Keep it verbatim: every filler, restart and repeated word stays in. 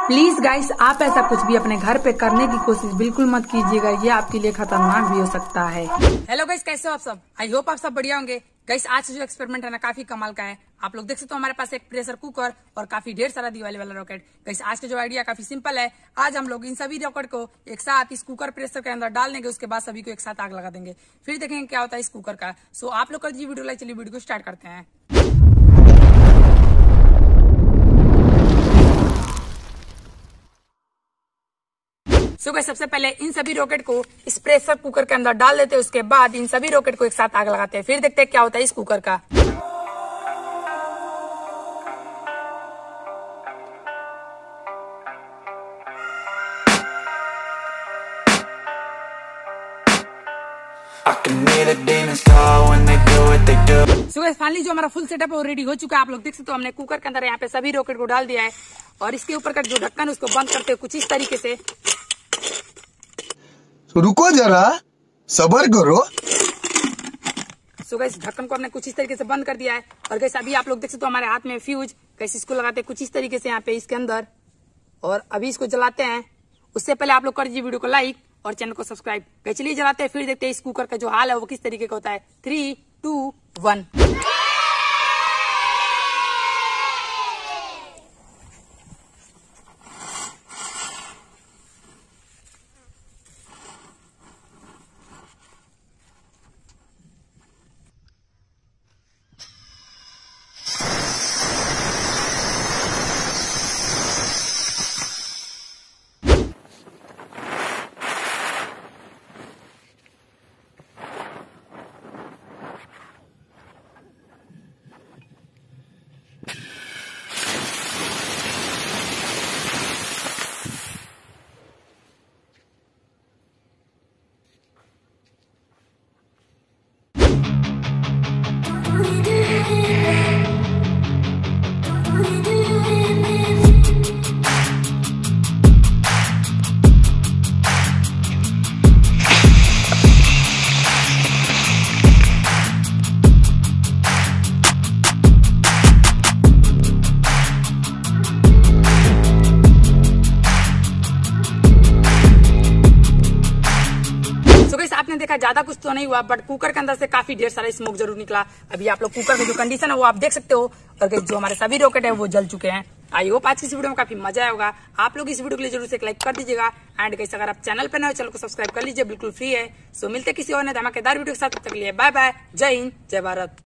Please guys, आप ऐसा कुछ भी अपने घर पे करने की कोशिश बिल्कुल मत कीजिएगा, ये आपके लिए खतरनाक भी हो सकता है। हेलो गाइस, कैसे हो आप सब? आई होप आप सब बढ़िया होंगे। गाइस, आज जो एक्सपेरिमेंट है ना काफी कमाल का है। आप लोग देख सकते हो हमारे पास एक प्रेशर कुकर और काफी ढेर सारा दिवाली वाला रॉकेट। गाइस, आज का जो आइडिया काफी सिंपल है। आज हम लोग इन सभी रॉकेट को एक साथ इस कुकर प्रेशर के अंदर डाल देंगे, उसके बाद सभी को एक साथ आग लगा देंगे, फिर देखेंगे क्या होता है इस कुकर का। सो आप लोग कर दीजिए वीडियो लाइक, चलिए वीडियो को स्टार्ट करते हैं। सो गाइस, सबसे पहले इन सभी रॉकेट को इस प्रेशर कुकर के अंदर डाल देते हैं, उसके बाद इन सभी रॉकेट को एक साथ आग लगाते हैं, फिर देखते हैं क्या होता है इस कुकर का। सो गाइस, फाइनली जो हमारा फुल सेटअप है वो रेडी हो चुका है। आप लोग देख सकते हो हमने कुकर के अंदर यहाँ पे सभी रॉकेट को डाल दिया है और इसके ऊपर का जो ढक्कन है उसको बंद करते हैं कुछ इस तरीके से। रुको जरा, सब्र करो। सो गाइस, ढक्कन को हमने कुछ इस तरीके से बंद कर दिया है और गाइस अभी आप लोग देख सकते हो हमारे हाथ में फ्यूज। गाइस, इसको लगाते हैं कुछ इस तरीके से यहाँ पे इसके अंदर और अभी इसको जलाते हैं। उससे पहले आप लोग कर दीजिए वीडियो को लाइक और चैनल को सब्सक्राइब। गाइस, चलिए जलाते हैं, फिर देखते हैं इस कुकर का जो हाल है वो किस तरीके का होता है। Three two one. आपने देखा ज्यादा कुछ तो नहीं हुआ, बट कुकर के अंदर से काफी ढेर सारा स्मोक जरूर निकला। अभी आप लोग कुकर की जो कंडीशन है वो आप देख सकते हो और जो हमारे सभी रॉकेट है वो जल चुके हैं। आई होप आज की इस वीडियो में काफी मजा आया होगा। आप लोग इस वीडियो के लिए जरूर से एक लाइक कर दीजिएगा एंड गाइस अगर आप चैनल पर नए हो चैनल को सब्सक्राइब कर लीजिए, बिल्कुल फ्री है। सो मिलते किसी और ने धमाकेदार वीडियो के साथ, तब तक के लिए बाय बाय, जय हिंद, जय भारत।